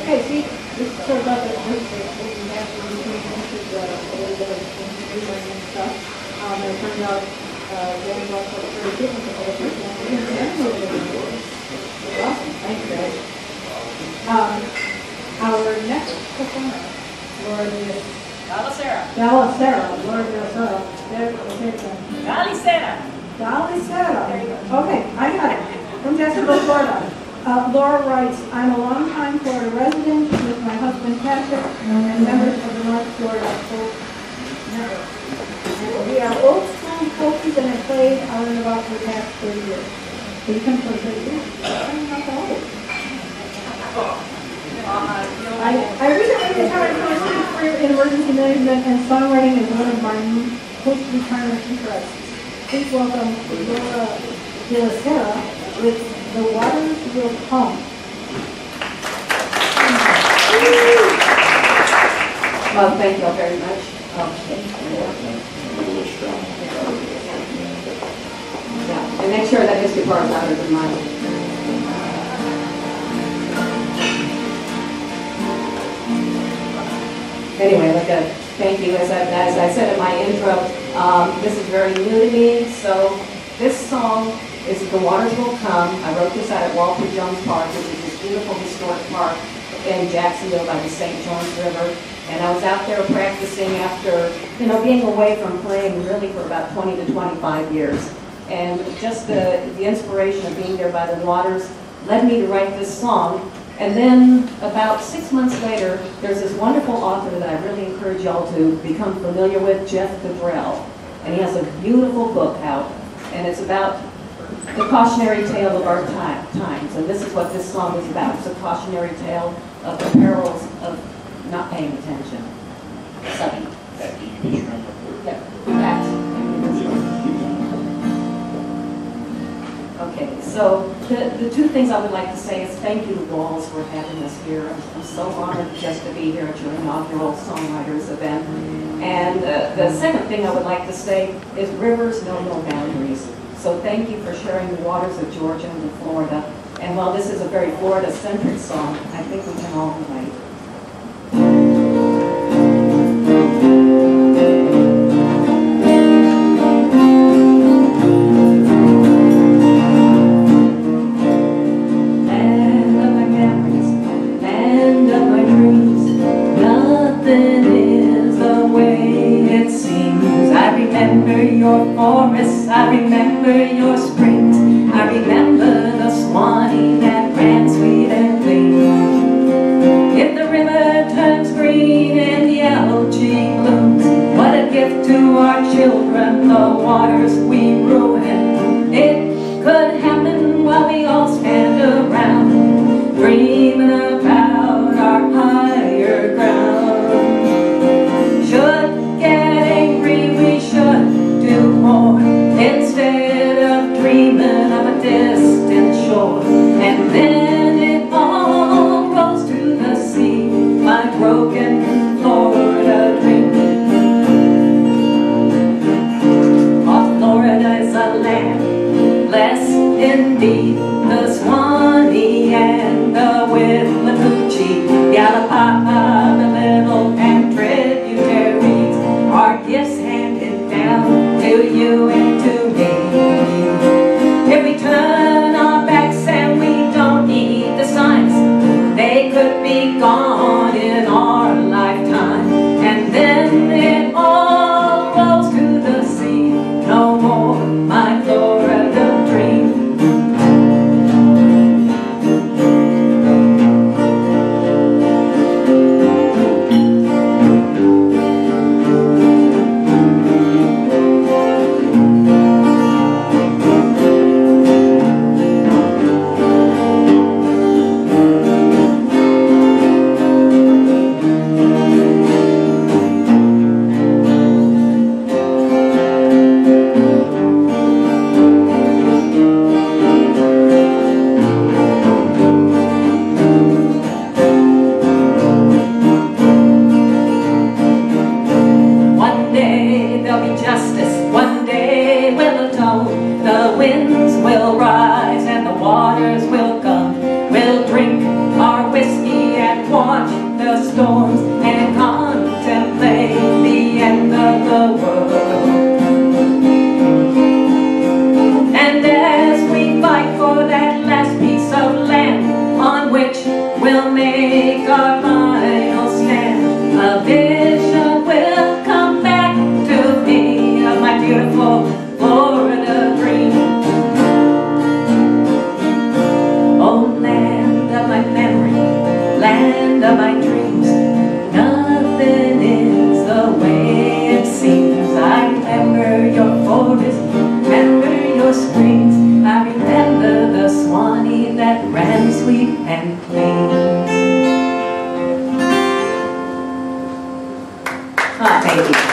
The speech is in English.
Okay, see, this is sort of about the we have to routine into a little bit of engineering and stuff. And it turned out getting lots of very different to other people. Awesome, thank you guys. Our next performer, Lord Dalicera. Lord Dalicera. There, Dalicera. Dalicera. Okay, I got it. From Jacksonville, Florida. Laura writes, I'm a longtime Florida resident with my husband Patrick and members of the North Florida Folk Network. And we are old school folkies and have played out and about for the past 30 years. So you come for 30 years. I'm not that old. I recently retired from a student career in emergency management, and songwriting is one of my post-retirement interests. Please welcome Laura Dalicera with The Waters Will Come. Well, thank you all very much. Okay. Yeah, and make sure that history part is louder than mine. Anyway, thank you. As I said in my intro, this is very new to me. So this song is The Waters Will Come. I wrote this out at Walter Jones Park, which is this beautiful historic park in Jacksonville by the St. Johns River. And I was out there practicing after, being away from playing really for about 20 to 25 years. And just the inspiration of being there by the waters led me to write this song. And then about 6 months later, there's this wonderful author that I really encourage y'all to become familiar with, Jeff Gadrell. And he has a beautiful book out, and it's about the cautionary tale of our times. And this is what this song is about. It's a cautionary tale of the perils of not paying attention. Seven. Yeah, that. Okay, so the two things I would like to say is thank you to WWALS for having us here. I'm so honored just to be here at your inaugural Songwriters event. And the second thing I would like to say is rivers know no boundaries. So thank you for sharing the waters of Georgia and Florida. And while this is a very Florida-centric song, I think we can all relate. Your forests, I remember your springs, I remember the Suwannee that ran sweet and clean. If the river turns green and the algae blooms, what a gift to our children, the waters we ruin. It could happen while we all stand around, dreaming about our higher ground. Should get angry, we should do more instead of dreaming of a distant shore. And then it all rolls to the sea, my broken Florida dream. Oh, Florida is a land blessed indeed, the Suwannee and the Withlacoochee, Yalapapa, the Little and tributaries, our gifts handed down to you and to me. If we turn our backs and we don't need the signs, they could be gone in our lifetime. And then it all rolls to the sea, no more my Florida dream. we'll make our final stand. A vision will come back to me of my beautiful Florida dream. Oh, land of my memory, land of my dreams, nothing is the way it seems. I remember your forests, remember your springs, I remember the Suwannee that ran sweet and clean. Thank you.